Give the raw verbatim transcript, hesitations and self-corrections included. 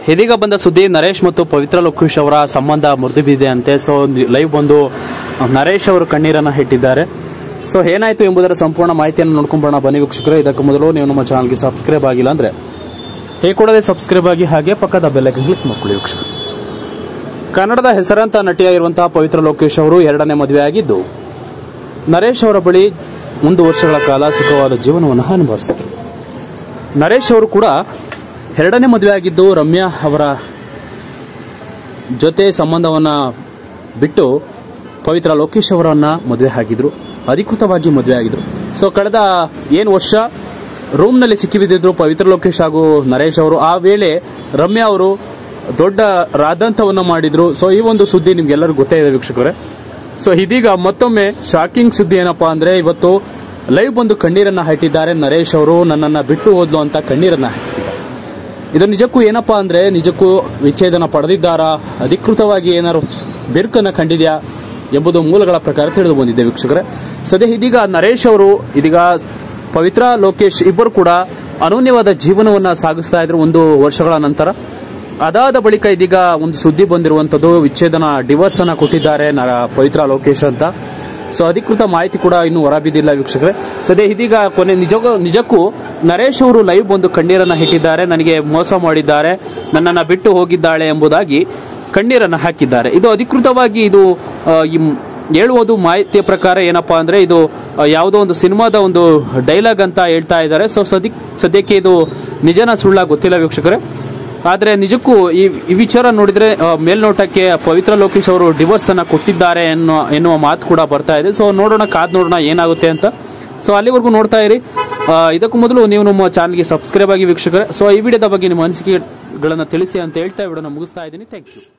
ಇದೀಗ ಬಂದ ಸುದ್ದಿ, ನರೇಶ್ ಮತ್ತು ಪವಿತ್ರ ಲೋಕೇಶ್ ಅವರ ಸಂಬಂಧ ಮುರಿದು ಬಿದ್ದಿದೆ ಅಂತೆ. ಸೊ ಲೈವ್ ಬಂದು ನರೇಶ್ ಅವರು ಕಣ್ಣೀರನ್ನ ಇಟ್ಟಿದ್ದಾರೆ. ಸೊ ಏನಾಯ್ತು ಎಂಬುದರ ಸಂಪೂರ್ಣ ಮಾಹಿತಿಯನ್ನು ನೋಡ್ಕೊಂಬೋಣ ಬನ್ನಿ ವೀಕ್ಷಕರೇ. ಇದಕ್ಕೆ ಮೊದಲು ನೀವು ನಮ್ಮ ಚಾನಲ್ಗೆ ಸಬ್ಸ್ಕ್ರೈಬ್ ಆಗಿಲ್ಲ ಅಂದ್ರೆ ಹೇ ಕೂಡಲೇ ಸಬ್ಸ್ಕ್ರೈಬ್ ಆಗಿ, ಹಾಗೆ ಪಕ್ಕದ ಬೆಲ್ ಐಕಾನ್ ಕ್ಲಿಕ್ ಮಾಡ್ಕೊಳ್ಳಿ ವೀಕ್ಷಕರು. ಕನ್ನಡದ ಹೆಸರಾಂತ ನಟಿಯಾಗಿರುವಂತಹ ಪವಿತ್ರ ಲೋಕೇಶ್ ಅವರು ಎರಡನೇ ಮದುವೆ ಆಗಿದ್ದು ನರೇಶ್ ಅವರ ಬಳಿ ಒಂದು ವರ್ಷಗಳ ಕಾಲ ಸುಖವಾದ ಜೀವನವನ್ನು ಅನುಭವಿಸಿದರು. ನರೇಶ್ ಅವರು ಕೂಡ ಎರಡನೇ ಮದುವೆ ಆಗಿದ್ದು ರಮ್ಯಾ ಅವರ ಜೊತೆ ಸಂಬಂಧವನ್ನ ಬಿಟ್ಟು ಪವಿತ್ರ ಲೋಕೇಶ್ ಅವರನ್ನ ಮದುವೆ ಆಗಿದ್ರು, ಅಧಿಕೃತವಾಗಿ ಮದುವೆ ಆಗಿದ್ರು. ಸೊ ಕಳೆದ ಏನು ವರ್ಷ ರೂಮ್ನಲ್ಲಿ ಸಿಕ್ಕಿಬಿದ್ದಿದ್ರು ಪವಿತ್ರ ಲೋಕೇಶ್ ಹಾಗೂ ನರೇಶ್ ಅವರು. ಆ ವೇಳೆ ರಮ್ಯಾ ಅವರು ದೊಡ್ಡ ರಾದಂತವನ್ನ ಮಾಡಿದ್ರು. ಸೊ ಈ ಒಂದು ಸುದ್ದಿ ನಿಮ್ಗೆಲ್ಲರಿಗೂ ಗೊತ್ತೇ ಇದೆ ವೀಕ್ಷಕರೇ. ಸೊ ಇದೀಗ ಮತ್ತೊಮ್ಮೆ ಶಾಕಿಂಗ್ ಸುದ್ದಿ ಏನಪ್ಪಾ ಅಂದ್ರೆ, ಇವತ್ತು ಲೈವ್ ಬಂದು ಕಣ್ಣೀರನ್ನ ಹಾಕಿದ್ದಾರೆ ನರೇಶ್ ಅವರು. ನನ್ನನ್ನ ಬಿಟ್ಟು ಹೋದ್ಲು ಅಂತ ಕಣ್ಣೀರನ್ನ ಹಾಕಿದ್ದಾರೆ. ಇದು ನಿಜಕ್ಕೂ ಏನಪ್ಪಾ ಅಂದ್ರೆ, ನಿಜಕ್ಕೂ ವಿಚ್ಛೇದನ ಪಡೆದಿದ್ದಾರಾ, ಅಧಿಕೃತವಾಗಿ ಏನಾದ್ರು ಬಿರುಕನ್ನ ಕಂಡಿದ್ಯಾ ಎಂಬುದು ಮೂಲಗಳ ಪ್ರಕಾರ ತಿಳಿದು ಬಂದಿದೆ ವೀಕ್ಷಕರೇ. ಸದ್ಯ ಇದೀಗ ನರೇಶ್ ಅವರು ಇದೀಗ ಪವಿತ್ರ ಲೋಕೇಶ್ ಇಬ್ಬರು ಕೂಡ ಅನನ್ಯವಾದ ಜೀವನವನ್ನ ಸಾಗಿಸ್ತಾ ಇದ್ರು ಒಂದು ವರ್ಷಗಳ ನಂತರ. ಅದಾದ ಬಳಿಕ ಇದೀಗ ಒಂದು ಸುದ್ದಿ ಬಂದಿರುವಂತದ್ದು, ವಿಚ್ಛೇದನ ಡಿವೋರ್ಸ್ ಅನ್ನ ಕೊಟ್ಟಿದ್ದಾರೆ ಪವಿತ್ರ ಲೋಕೇಶ್ ಅಂತ. ಸೊ ಅಧಿಕೃತ ಮಾಹಿತಿ ಕೂಡ ಇನ್ನು ಹೊರಬಿದ್ದಿಲ್ಲ ವೀಕ್ಷಕರೇ. ಸದ್ಯ ಇದೀಗ ಕೊನೆ ನಿಜ ನಿಜಕ್ಕೂ ನರೇಶ್ ಅವರು ಲೈವ್ ಬಂದು ಕಣ್ಣೀರನ್ನ ಇಟ್ಟಿದ್ದಾರೆ. ನನಗೆ ಮೋಸ ಮಾಡಿದ್ದಾರೆ, ನನ್ನನ್ನ ಬಿಟ್ಟು ಹೋಗಿದ್ದಾಳೆ ಎಂಬುದಾಗಿ ಕಣ್ಣೀರನ್ನ ಹಾಕಿದ್ದಾರೆ. ಇದು ಅಧಿಕೃತವಾಗಿ ಇದು ಹೇಳುವುದು ಮಾಹಿತಿಯ ಪ್ರಕಾರ ಏನಪ್ಪಾ ಅಂದ್ರೆ, ಇದು ಯಾವುದೋ ಒಂದು ಸಿನಿಮಾದ ಒಂದು ಡೈಲಾಗ್ ಅಂತ ಹೇಳ್ತಾ ಇದ್ದಾರೆ. ಸೊ ಸದ್ಯ ಸದ್ಯಕ್ಕೆ ಇದು ನಿಜನ ಸುಳ್ಳ ಗೊತ್ತಿಲ್ಲ ವೀಕ್ಷಕರೇ. ಆದ್ರೆ ನಿಜಕ್ಕೂ ಈ ಈ ವಿಚಾರ ನೋಡಿದ್ರೆ ಮೇಲ್ನೋಟಕ್ಕೆ ಪವಿತ್ರ ಲೋಕೇಶ್ ಅವರು ಡಿವೋರ್ಸ್ ಅನ್ನ ಕೊಟ್ಟಿದ್ದಾರೆ ಎನ್ನುವ ಎನ್ನುವ ಮಾತು ಕೂಡ ಬರ್ತಾ ಇದೆ. ಸೊ ನೋಡೋಣ, ಕಾದ್ ನೋಡೋಣ ಏನಾಗುತ್ತೆ ಅಂತ. ಸೊ ಅಲ್ಲಿವರೆಗೂ ನೋಡ್ತಾ ಇರಿ. ಇದಕ್ಕೂ ಮೊದಲು ನೀವು ನಮ್ಮ ಚಾನಲ್ಗೆ ಸಬ್ಸ್ಕ್ರೈಬ್ ಆಗಿ ವೀಕ್ಷಕರೇ. ಸೊ ಈ ವಿಡಿಯೋದ ಬಗ್ಗೆ ನಿಮ್ಮ ಅನಿಸಿಕೆಗಳನ್ನ ತಿಳಿಸಿ ಅಂತ ಹೇಳ್ತಾ ವಿಡಿಯೋನ ಮುಗಿಸ್ತಾ ಇದ್ದೀನಿ. Thank you.